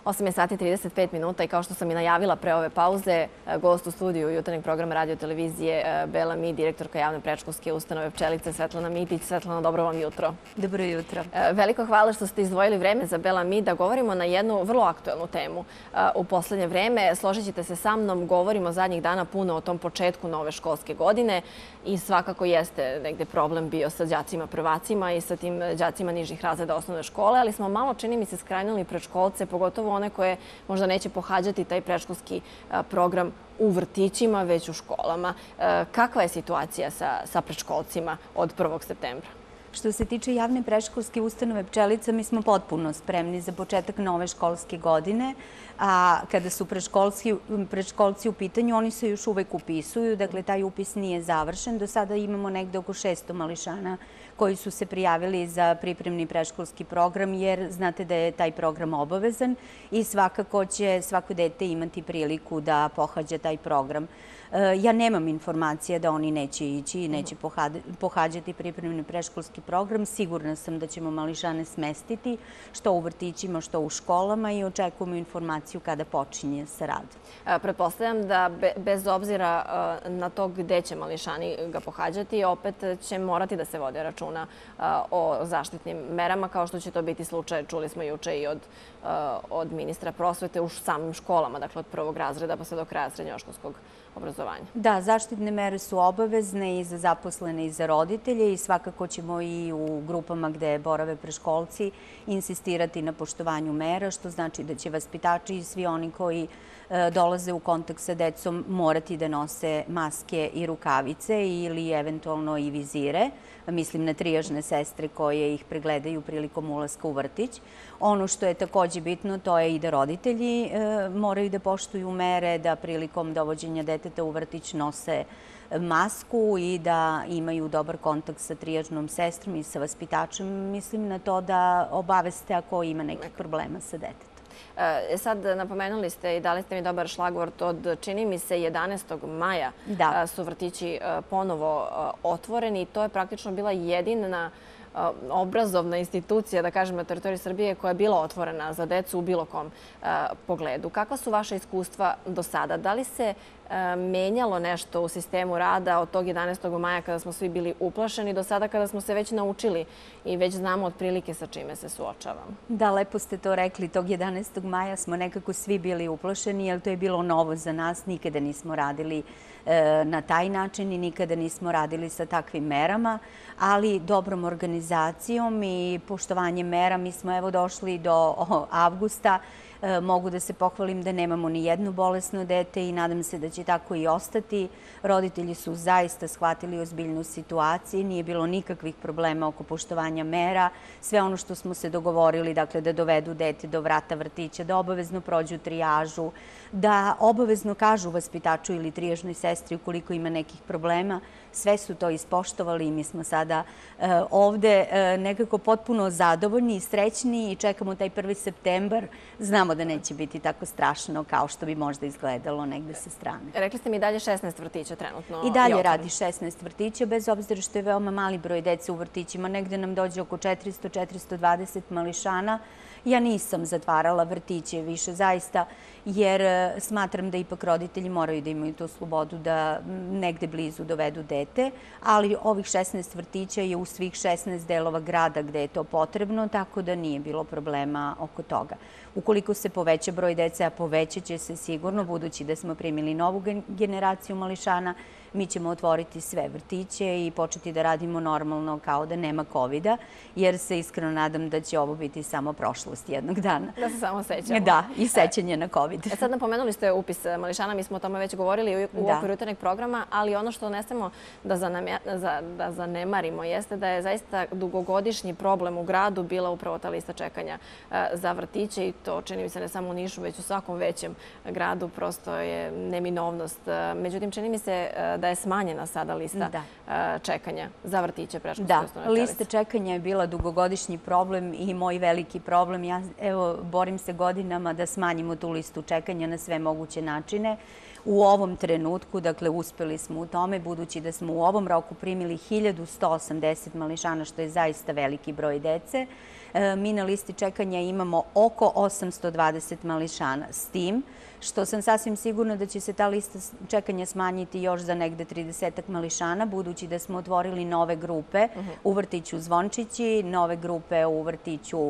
8 je sati i 35 minuta i kao što sam i najavila pre ove pauze, gost u studiju jutarnjeg programa radio televizije Bela Mi, direktorka javne predškolske ustanove Pčelice, Svetlana Mitić. Svetlana, dobro vam jutro. Dobro jutro. Veliko hvala što ste izdvojili vreme za Bela Mi da govorimo na jednu vrlo aktuelnu temu. U poslednje vreme, složit ćete se sa mnom, govorimo zadnjih dana puno o tom početku nove školske godine i svakako jeste negde problem bio sa đacima prvacima i sa tim đacima nižih razreda osnovne škole, ali smo malo, čini mi se, skrajnuli predškolce, pogotovo one koje možda neće pohađati taj predškolski program u vrtićima, već u školama. Kakva je situacija sa predškolcima od 1. septembra? Što se tiče javne predškolske ustanove Pčelica, mi smo potpuno spremni za početak nove školske godine. A kada su predškolci u pitanju, oni se još uvek upisuju. Dakle, taj upis nije završen. Do sada imamo negde oko 600 mališana koji su se prijavili za pripremni predškolski program, jer znate da je taj program obavezan i svakako će svako dete imati priliku da pohađa taj program. Ja nemam informacije da oni neće ići i neće pohađati pripremni predškolski program. Sigurna sam da ćemo mališane smestiti, što u vrtićima, što u školama, i očekujemo informaciju kada počinje sa radom. Pretpostavljam da bez obzira na to gde će mališani ga pohađati, opet će morati da se vode računa o zaštitnim merama, kao što će to biti slučaj, čuli smo juče i od ministra prosvete, u samim školama, dakle od 1. razreda pa sve do kraja srednjoškolskog obrazovanja. Da, zaštitne mere su obavezne i za zaposlene i za roditelje i svakako ćemo i u grupama gde borave predškolci insistirati na poštovanju mera, što znači da će vaspitači i svi oni koji dolaze u kontakt sa decom morati da nose maske i rukavice ili eventualno i vizire. Mislim na trijažne sestre koje ih pregledaju prilikom ulaska u vrtić. Ono što je takođe bitno, to je i da roditelji moraju da poštuju mere, da prilikom dovođenja deteta u vrtić nose masku i da imaju dobar kontakt sa trijažnom sestrom i sa vaspitačem. Mislim na to da obaveste ako ima nekih problema sa detetom. Sad napomenuli ste i dali ste mi dobar šlagvort od, čini mi se, 11. maja su vrtići ponovo otvoreni i to je praktično bila jedina obrazovna institucija, da kažem, na teritoriji Srbije koja je bila otvorena za decu u bilo kom pogledu. Kakva su vaša iskustva do sada? Da li se menjalo nešto u sistemu rada od tog 11. maja kada smo svi bili uplašeni do sada kada smo se već naučili i već znamo otprilike sa čime se suočavamo? Da, lepo ste to rekli. Tog 11. maja smo nekako svi bili uplašeni, jer to je bilo novo za nas. Nikada nismo radili na taj način i nikada nismo radili sa takvim merama, ali dobrom organizacijom i poštovanjem mera mi smo evo došli do avgusta. Mogu da se pohvalim da nemamo ni jedno bolesno dete i nadam se da će tako i ostati. Roditelji su zaista shvatili ozbiljnu situaciju, nije bilo nikakvih problema oko poštovanja mera. Sve ono što smo se dogovorili, dakle da dovedu dete do vrata vrtića, da obavezno prođu trijažu, da obavezno kažu vaspitaču ili trijažnoj sestri ukoliko ima nekih problema, sve su to ispoštovali i mi smo sada ovde nekako potpuno zadovoljni i srećni i čekamo taj 1. septembar. Znamo da neće biti tako strašno kao što bi možda izgledalo negde sa strane. Rekli ste mi dalje 16 vrtića trenutno. I dalje radi 16 vrtića, bez obzira što je veoma mali broj dece u vrtićima. Negde nam dođe oko 400-420 mališana. Ja nisam zatvarala vrtiće više zaista, jer smatram da ipak roditelji moraju da imaju tu slobodu da negde blizu dovedu dete, ali ovih 16 vrtića je u svih 16 delova grada gde je to potrebno, tako da nije bilo problema oko toga. Ukoliko se poveća broj dece, a povećat će se sigurno, budući da smo primili novu generaciju mališana, mi ćemo otvoriti sve vrtiće i početi da radimo normalno kao da nema COVID-a, jer se iskreno nadam da će ovo biti samo prošlost jednog dana. Da se samo sećamo. Da, i sećanje na COVID. Sad napomenuli ste upis mališana, mi smo o tome već govorili u okviru jutarnjeg programa, ali ono što ne smemo da zanemarimo jeste da je zaista dugogodišnji problem u gradu bila upravo ta lista čekanja za vrtiće i to čini mi se ne samo u Nišu, već u svakom većem gradu, prosto je neminovnost. Međutim, čini mi se da je smanjena sada lista čekanja za vrtiće predškolske ustanove Pčelice. Lista čekanja je bila dugogodišnji problem i moj veliki problem. Ja borim se godinama da smanjimo tu listu čekanja na sve moguće načine. U ovom trenutku, dakle, uspeli smo u tome, budući da smo u ovom roku primili 1180 mališana, što je zaista veliki broj dece. mi na listi čekanja imamo oko 820 mališana. S tim što sam sasvim sigurna da će se ta lista čekanja smanjiti još za negde 30 mališana, budući da smo otvorili nove grupe u vrtiću Zvončići, nove grupe u vrtiću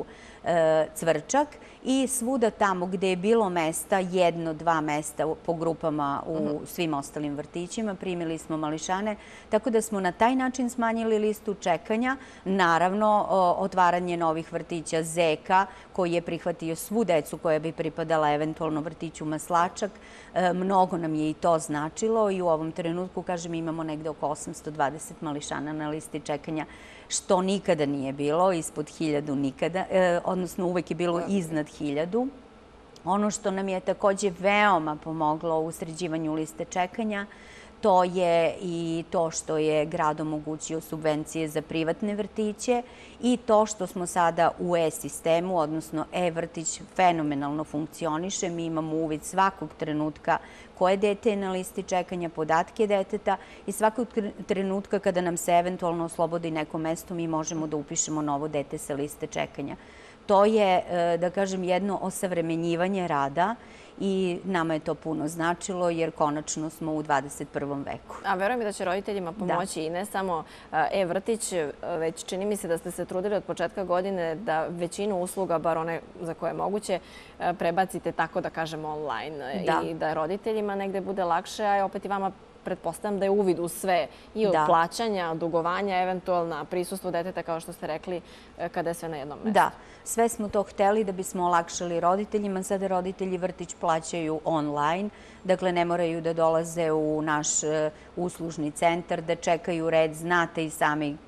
Cvrčak i svuda tamo gde je bilo mesta, 1-2 mesta po grupama u svim ostalim vrtićima, primili smo mališane, tako da smo na taj način smanjili listu čekanja. Naravno, otvaranje novih vrtića Zeka, koji je prihvatio svu decu koja bi pripadala eventualno vrtiću Maslačak, mnogo nam je i to značilo i u ovom trenutku, kažem, imamo negde oko 820 mališana na listi čekanja, što nikada nije bilo, ispod 1000 nikada, odnosno uvek je bilo iznad 1000. Ono što nam je takođe veoma pomoglo u sređivanju liste čekanja, to je i to što je grad omogućio subvencije za privatne vrtiće i to što smo sada u e-sistemu, odnosno e-vrtić fenomenalno funkcioniše. Mi imamo uvid svakog trenutka koje dete je na listi čekanja, podatke deteta i svakog trenutka kada nam se eventualno oslobodi neko mesto, mi možemo da upišemo novo dete sa liste čekanja. To je, da kažem, jedno osavremenjivanje rada i nama je to puno značilo jer konačno smo u 21. veku. A verujem da će roditeljima pomoći i ne samo e-vrtić, već čini mi se da ste se trudili od početka godine da većinu usluga, bar one za koje je moguće, prebacite tako da kažemo online i da roditeljima negde bude lakše, a opet i vama pretpostavljam da je uvid u sve i od plaćanja, dugovanja, eventualna prisustvo deteta, kao što ste rekli, kada je sve na jednom mestu. Da, sve smo to hteli da bismo olakšali roditeljima. Sada roditelji vrtić plaćaju online, dakle ne moraju da dolaze u naš uslužni centar, da čekaju red. Znate i sami,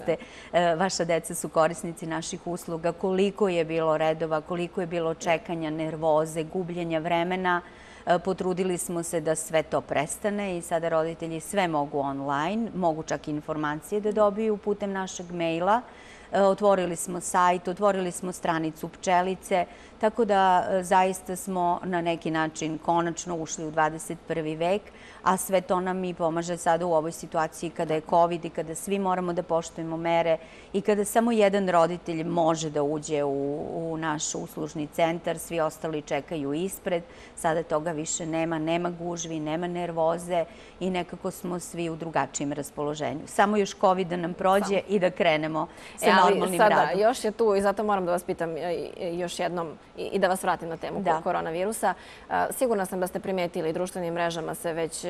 vaša deca su korisnici naših usluga, koliko je bilo redova, koliko je bilo čekanja, nervoze, gubljenja vremena. Potrudili smo se da sve to prestane i sada roditelji sve mogu online, mogu čak i informacije da dobiju putem našeg maila. Otvorili smo sajt, otvorili smo stranicu Pčelice, tako da zaista smo na neki način konačno ušli u 21. vek, a sve to nam i pomaže sada u ovoj situaciji kada je COVID i kada svi moramo da poštujemo mere i kada samo jedan roditelj može da uđe u naš uslužni centar, svi ostali čekaju ispred. Sada toga više nema, nema gužvi, nema nervoze i nekako smo svi u drugačijem raspoloženju. Samo još COVID da nam prođe i da krenemo sa normalnim radom. Sada, još je tu i zato moram da vas pitam još jednom i da vas vratim na temu koronavirusa. Sigurna sam da ste primetili, društvenim mrežama se već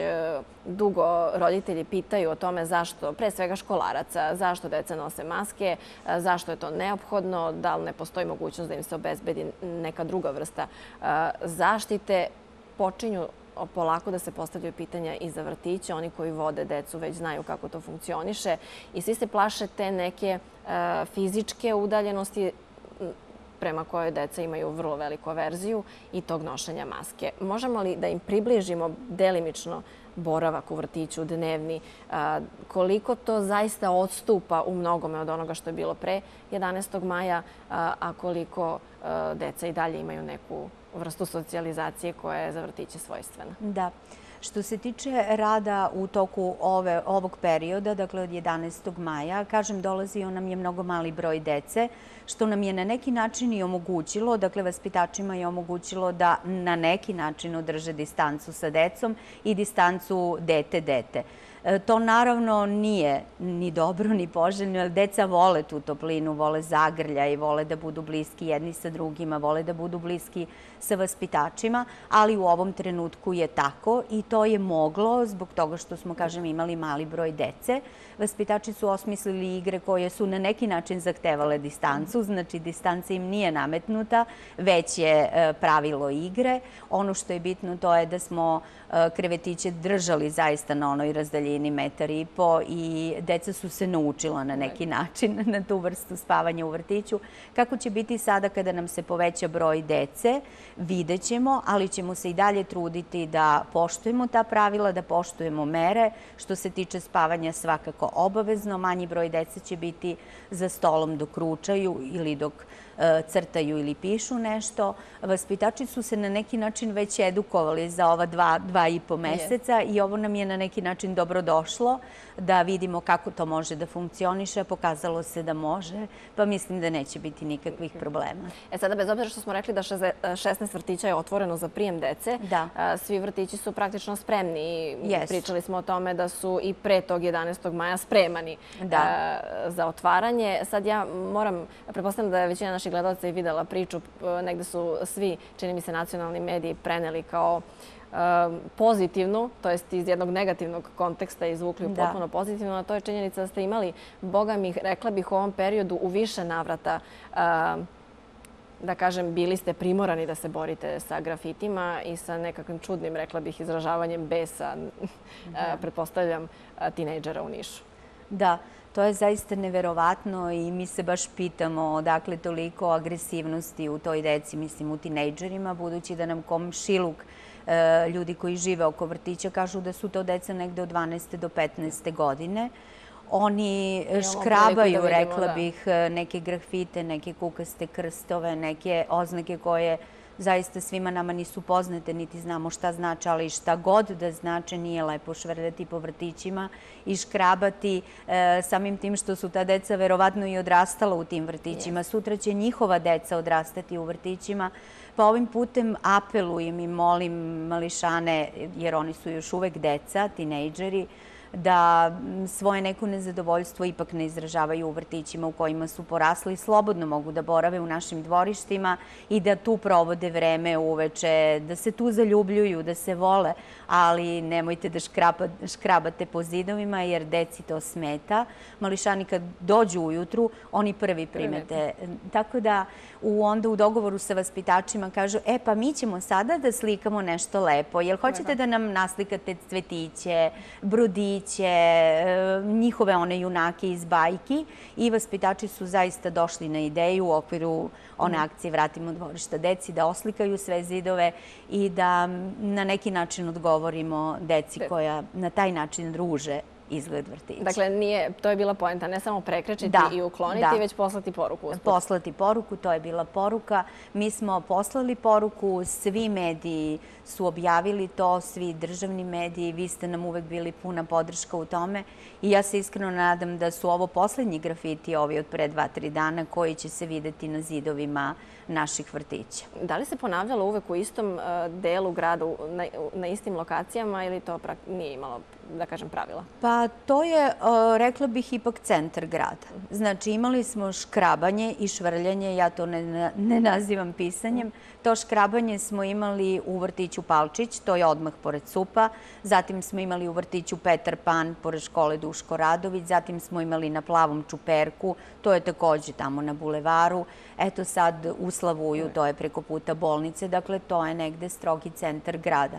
dugo roditelji pitaju o tome zašto, pre svega školaraca, zašto deca nose maske, zašto je to neophodno, da li ne postoji mogućnost da im se obezbedi neka druga vrsta zaštite. Počinju polako da se postavljaju pitanja i za vrtiće. Oni koji vode decu već znaju kako to funkcioniše i svi se plaše te neke fizičke udaljenosti prema kojoj deca imaju vrlo veliku averziju i tog nošenja maske. Možemo li da im približimo delimično boravak u vrtiću, dnevni, koliko to zaista odstupa u mnogome od onoga što je bilo pre 11. maja, a koliko deca i dalje imaju neku vrstu socijalizacije koja je za vrtiće svojstvena? Da. Što se tiče rada u toku ovog perioda, dakle od 11. maja, kažem, dolazio nam je mnogo mali broj dece, što nam je na neki način i omogućilo, dakle vaspitačima je omogućilo da na neki način održe distancu sa decom i distancu dete-dete. To naravno nije ni dobro ni poželjno, jer deca vole tu toplinu, vole zagrljaj, vole da budu bliski jedni sa drugima, vole da budu bliski sa vaspitačima, ali u ovom trenutku je tako i to je moglo zbog toga što smo, kažem, imali mali broj dece. Vaspitači su osmislili igre koje su na neki način zahtevale distancu, znači distanca im nije nametnuta, već je pravilo igre. Ono što je bitno to je da smo krevetiće držali zaista na onoj razdaljini 1,5 m i deca su se naučila na neki način na tu vrstu spavanja u vrtiću. Kako će biti sada kada nam se poveća broj dece, vidjet ćemo, ali ćemo se i dalje truditi da poštujemo ta pravila, da poštujemo mere. Što se tiče spavanja, svakako obavezno. Manji broj dece će biti za stolom dok ručaju ili dok crtaju ili pišu nešto. Vaspitači su se na neki način već edukovali za ova 2,5 meseca i ovo nam je na neki način dobro da vidimo kako to može da funkcioniše. Pokazalo se da može, pa mislim da neće biti nikakvih problema. Sada, bez obzira što smo rekli da 16 vrtića je otvoreno za prijem dece, svi vrtići su praktično spremni. Pričali smo o tome da su i pre tog 11. maja spremani za otvaranje. Sad ja moram, pretpostavljam da je većina naših gledalaca i videla priču, negde su svi, čini mi se, nacionalni mediji preneli kao pozitivnu, to jest iz jednog negativnog konteksta izvukli u potpuno pozitivno, a to je činjenica da ste imali, boga mi, rekla bih, u ovom periodu u više navrata, da kažem, bili ste primorani da se borite sa grafitima i sa nekakvim čudnim, rekla bih, izražavanjem besa, pretpostavljam, tinejdžera u Nišu. Da, to je zaista neverovatno i mi se baš pitamo odakle toliko agresivnosti u toj deci, mislim u tinejdžerima, budući da nam komšiluk ljudi koji žive oko vrtića kažu da su to deca negde od 12. do 15. godine. Oni škrabaju, rekla bih, neke grafite, neke kukaste krstove, neke oznake koje zaista svima nama nisu poznate, niti znamo šta znači, ali šta god da znači nije lepo švrljati po vrtićima i škrabati samim tim što su ta deca verovatno i odrastala u tim vrtićima. Sutra će njihova deca odrastati u vrtićima, pa ovim putem apelujem i molim mališane, jer oni su još uvek deca, tinejdžeri, da svoje neko nezadovoljstvo ipak ne izražavaju u vrtićima u kojima su porasli, slobodno mogu da borave u našim dvorištima i da tu provode vreme uveče, da se tu zaljubljuju, da se vole, ali nemojte da škrabate po zidovima jer deci to smeta. Mališani kad dođu ujutru, oni prvi primete. Tako da onda u dogovoru sa vaspitačima kažu, pa mi ćemo sada da slikamo nešto lepo. Jel hoćete da nam naslikate cvetiće, brodiće, njihove one junake iz bajki i vaspitači su zaista došli na ideju u okviru one akcije Vratimo dvorišta deci da oslikaju sve zidove i da na neki način odgovorimo deci koja na taj način druže izgled vrtića. Dakle, to je bila poenta, ne samo prekrečiti i ukloniti, već poslati poruku usput. Poslati poruku, to je bila poruka. Mi smo poslali poruku, svi mediji su objavili to, svi državni mediji, vi ste nam uvek bili puna podrška u tome i ja se iskreno nadam da su ovo poslednji grafiti, ovi od pre 2-3 dana, koji će se videti na zidovima naših vrtića. Da li se ponavljalo uvek u istom delu grada, na istim lokacijama ili to nije imalo, da kažem, pravila? Pa to je, rekla bih, ipak centar grada. Znači imali smo škrabanje i švrljanje, ja to ne nazivam pisanjem. To škrabanje smo imali u vrtiću Palčić, to je odmah pored SUP-a. Zatim smo imali u vrtiću Petar Pan, pored škole Duško Radović. Zatim smo imali na Plavom čuperku, to je takođe tamo na bulevaru. Eto sad u Slavuju, to je preko puta bolnice, dakle to je negde strogi centar grada.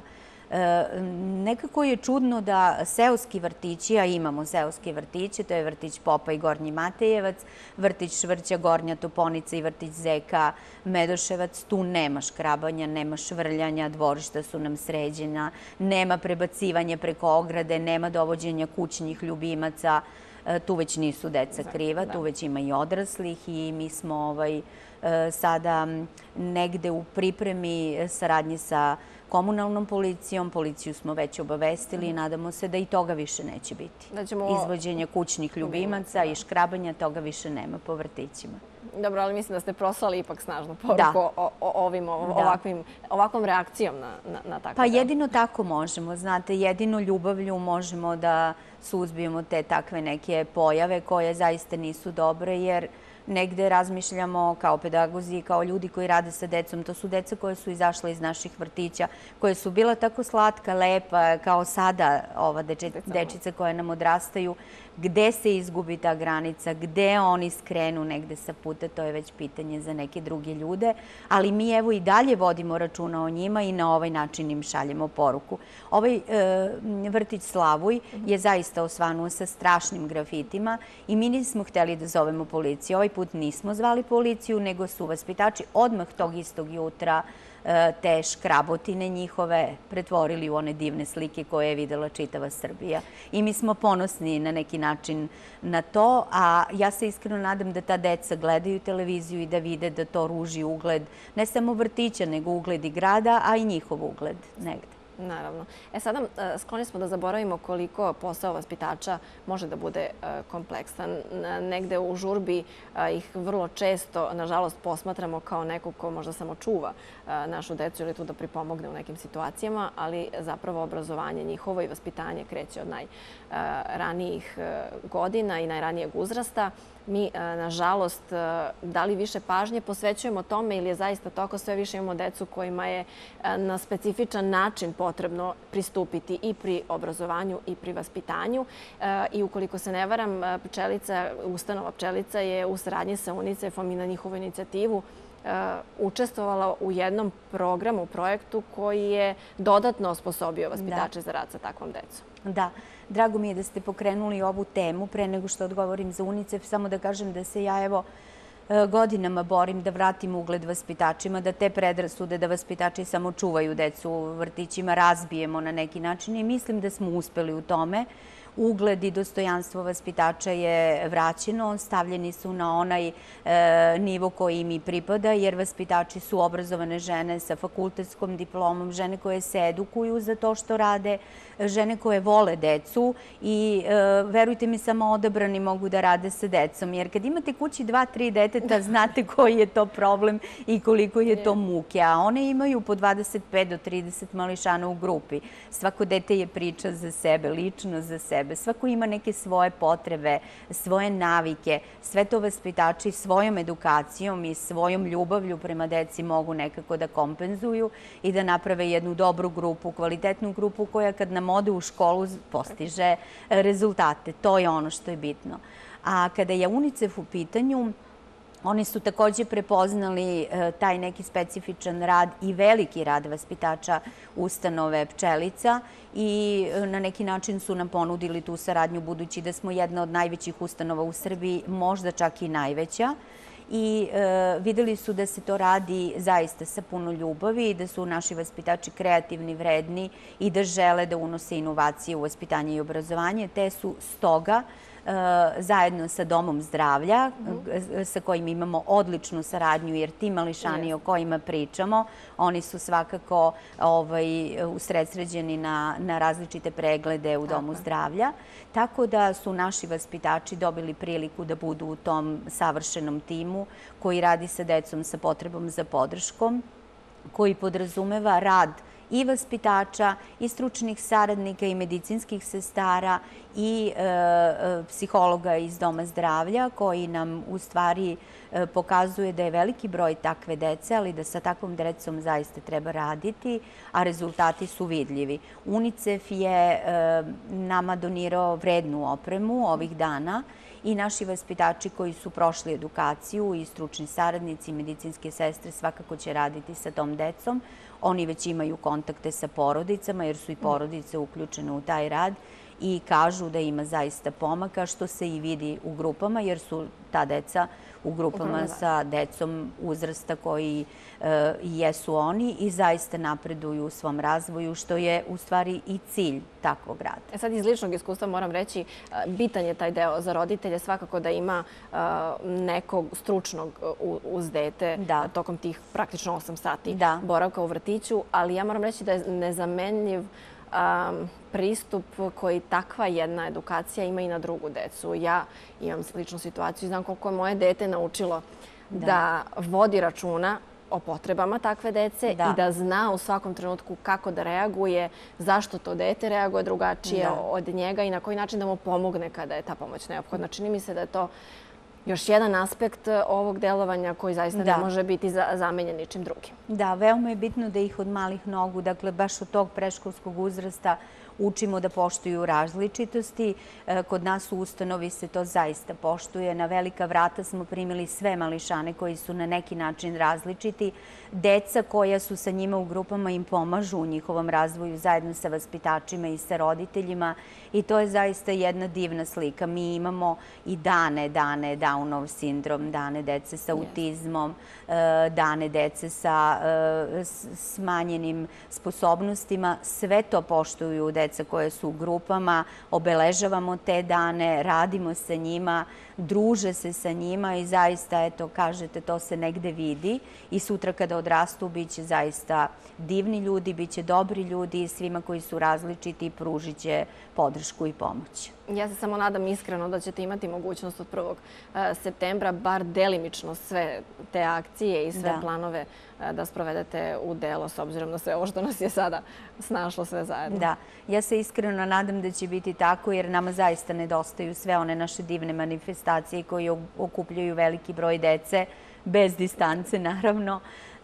Nekako je čudno da seoski vrtići, a imamo seoske vrtiće, to je vrtić Popa i Gornji Matejevac, vrtić Švrća, Gornja Toponica i vrtić Zeka Medoševac, tu nema škrabanja, nema švrljanja, dvorišta su nam sređena, nema prebacivanja preko ograde, nema dovođenja kućnih ljubimaca, tu već nisu deca kriva, tu već ima i odraslih i mi smo sada negde u pripremi saradnje sa komunalnom policijom. Policiju smo već obavestili i nadamo se da i toga više neće biti. Izvođenje kućnih ljubimaca i škrabanja, toga više nema po vrtićima. Dobro, ali mislim da ste poslali ipak snažnu poruku ovakvom reakcijom na tako. Pa jedino tako možemo, znate, jedino ljubavlju možemo da suzbijemo te takve neke pojave koje zaista nisu dobre, jer negde razmišljamo kao pedagozi, kao ljudi koji rade sa decom. To su deca koje su izašla iz naših vrtića, koje su bila tako slatka, lepa, kao sada ova dečica koje nam odrastaju. Gde se izgubi ta granica, gde oni skrenu negde sa puta, to je već pitanje za neke druge ljude. Ali mi evo i dalje vodimo računa o njima i na ovaj način im šaljemo poruku. Ovaj vrtić Slavuj je zaista osvanuo sa strašnim grafitima i mi nismo hteli da zovemo policiju. Ovaj put put nismo zvali policiju, nego su vaspitači odmah tog istog jutra te škrabotine njihove pretvorili u one divne slike koje je videla čitava Srbija. I mi smo ponosni na neki način na to, a ja se iskreno nadam da ta deca gledaju televiziju i da vide da to ruži ugled ne samo vrtića, nego ugled i grada, a i njihov ugled negde. Naravno. Sada skloni smo da zaboravimo koliko posao vaspitača može da bude kompleksan. Negde u žurbi ih vrlo često, nažalost, posmatramo kao nekog ko možda samo čuva našu decu ili tu da pripomogne u nekim situacijama, ali zapravo obrazovanje njihovo i vaspitanje kreće od najranijih godina i najranijeg uzrasta. Mi, nažalost, da li više pažnje posvećujemo tome ili je zaista to ako sve više imamo decu kojima je na specifičan način potrebno pristupiti i pri obrazovanju i pri vaspitanju. I ukoliko se ne varam, ustanova Pčelica je u saradnji sa UNICEF-om i na njihovu inicijativu učestvovala u jednom programu, projektu koji je dodatno osposobio vaspitače za rad sa takvom decom. Da, drago mi je da ste pokrenuli ovu temu. Pre nego što odgovorim za UNICEF, samo da kažem da se ja godinama borim da vratim ugled vaspitačima, da te predrasude da vaspitači samo čuvaju decu u vrtićima razbijemo na neki način i mislim da smo uspeli u tome. Ugled i dostojanstvo vaspitača je vraćeno, stavljeni su na onaj nivo koji im i pripada, jer vaspitači su obrazovane žene sa fakultetskom diplomom, žene koje se edukuju za to što rade, žene koje vole decu i verujte mi, samo odabrani mogu da rade sa decom, jer kad imate kući 2-3 deteta, znate koji je to problem i koliko je to muke, a one imaju po 25 do 30 mališana u grupi. Svako dete je priča za sebe, lično za sebe. Svako ima neke svoje potrebe, svoje navike. Sve to vaspitači svojom edukacijom i svojom ljubavlju prema deci mogu nekako da kompenzuju i da naprave jednu dobru grupu, kvalitetnu grupu koja kad nam ode u školu postiže rezultate. To je ono što je bitno. A kada je UNICEF u pitanju, oni su takođe prepoznali taj neki specifičan rad i veliki rad vaspitača ustanove Pčelica i na neki način su nam ponudili tu saradnju, budući da smo jedna od najvećih ustanova u Srbiji, možda čak i najveća. I videli su da se to radi zaista sa puno ljubavi i da su naši vaspitači kreativni, vredni i da žele da unose inovacije u vaspitanje i obrazovanje, te su stoga zajedno sa Domom zdravlja, sa kojim imamo odličnu saradnju, jer ti mališani o kojima pričamo, oni su svakako usredsređeni na različite preglede u Domu zdravlja. Tako da su naši vaspitači dobili priliku da budu u tom savršenom timu koji radi sa decom sa potrebom za podrškom, koji podrazumeva rad i vaspitača, i stručnih saradnika, i medicinskih sestara, i psihologa iz Doma zdravlja, koji nam u stvari pokazuje da je veliki broj takve dece, ali da sa takvom decom zaista treba raditi, a rezultati su vidljivi. UNICEF je nama donirao vrednu opremu ovih dana i naši vaspitači koji su prošli edukaciju i stručni saradnici i medicinske sestre svakako će raditi sa tom decom. Oni već imaju kontakte sa porodicama jer su i porodice uključene u taj rad i kažu da ima zaista pomaka, što se i vidi u grupama, jer su ta deca u grupama sa decom uzrasta koji jesu oni i zaista napreduju u svom razvoju, što je u stvari i cilj takvog rada. Sad iz ličnog iskustva moram reći, bitan je taj deo za roditelje, svakako da ima nekog stručnog uz dete tokom tih praktično 8 sati boravka u vrtiću, ali ja moram reći da je nezamenljiv pristup koji takva jedna edukacija ima i na drugu decu. Ja imam sličnu situaciju i znam koliko je moje dete naučilo da vodi računa o potrebama takve dece i da zna u svakom trenutku kako da reaguje, zašto to dete reaguje drugačije od njega i na koji način da mu pomogne kada je ta pomoć neophodna. Čini mi se da je to još jedan aspekt ovog delovanja koji zaista ne može biti zamenjen ničim drugim. Da, veoma je bitno da ih od malih nogu, dakle baš od tog predškolskog uzrasta, učimo da poštuju različitosti. Kod nas u ustanovi se to zaista poštuje. Na velika vrata smo primili sve mališane koji su na neki način različiti. Deca koja su sa njima u grupama im pomažu u njihovom razvoju zajedno sa vaspitačima i sa roditeljima i to je zaista jedna divna slika. Mi imamo i dane Downov sindrom, dane dece sa autizmom, dane dece sa smanjenim sposobnostima. Sve to poštuju deca koje su u grupama, obeležavamo te dane, radimo sa njima, druže se sa njima i zaista, eto, kažete, to se negde vidi i sutra kada odrastu biće zaista divni ljudi, biće dobri ljudi i svima koji su različiti pružit će podršku i pomoć. Ja se samo nadam iskreno da ćete imati mogućnost od 1. septembra bar delimično sve te akcije i sve planove da sprovedete u delo s obzirom na sve ovo što nas je sada snašlo sve zajedno. Da, ja se iskreno nadam da će biti tako jer nama zaista nedostaju sve one naše divne manifestacije koje okupljaju veliki broj dece, bez distance naravno.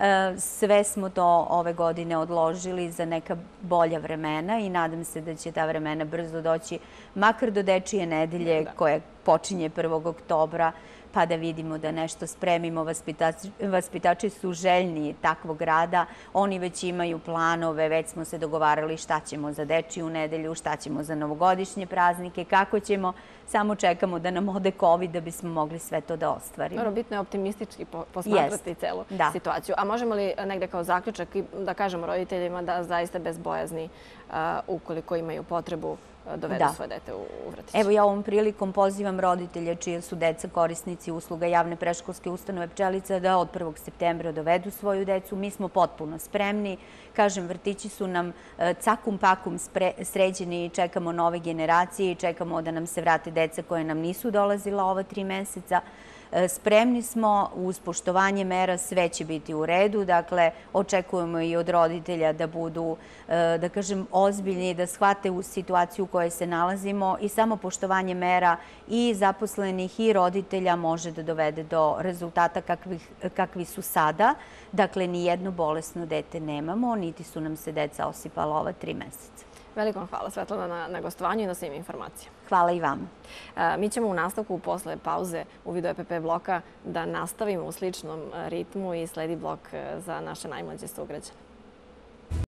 Sve smo to ove godine odložili za neka bolja vremena i nadam se da će ta vremena brzo doći, makar do Dečije nedelje koja počinje 1. oktobra, pa da vidimo da nešto spremimo. Vaspitači su željni takvog rada, oni već imaju planove, već smo se dogovarali šta ćemo za Dečiju nedelju, šta ćemo za novogodišnje praznike, kako ćemo, samo čekamo da nam ode COVID da bismo mogli sve to da ostvarimo. Dobro, bitno je optimistički posmatrati celu situaciju. A možemo li negde kao zaključak da kažemo roditeljima da zaista bez bojazni, ukoliko imaju potrebu, dovedu svoje dete u vrtić? Evo, ja ovom prilikom pozivam roditelje čije su deca korisnici usluga javne predškolske ustanove Pčelica da od 1. septembra dovedu svoju decu. Mi smo potpuno spremni. Kažem, vrtići su nam cakum pakum sređeni i čekamo nove generacije i čekamo da nam se vrate deca koje nam nisu dolazila ova 3 meseca. Spremni smo, uz poštovanje mera sve će biti u redu, dakle očekujemo i od roditelja da budu, da kažem, ozbiljni, da shvate u situaciju u kojoj se nalazimo i samo poštovanje mera i zaposlenih i roditelja može da dovede do rezultata kakvi su sada. Dakle, ni jedno bolesno dete nemamo, niti su nam se deca osipala ova 3 meseca. Veliko vam hvala, Svetlana, na gostovanju i na svim informacijama. Hvala i vama. Mi ćemo u nastavku posle pauze u vidu EPP bloka da nastavimo u sličnom ritmu i sledi blok za naše najmlađe sugrađane.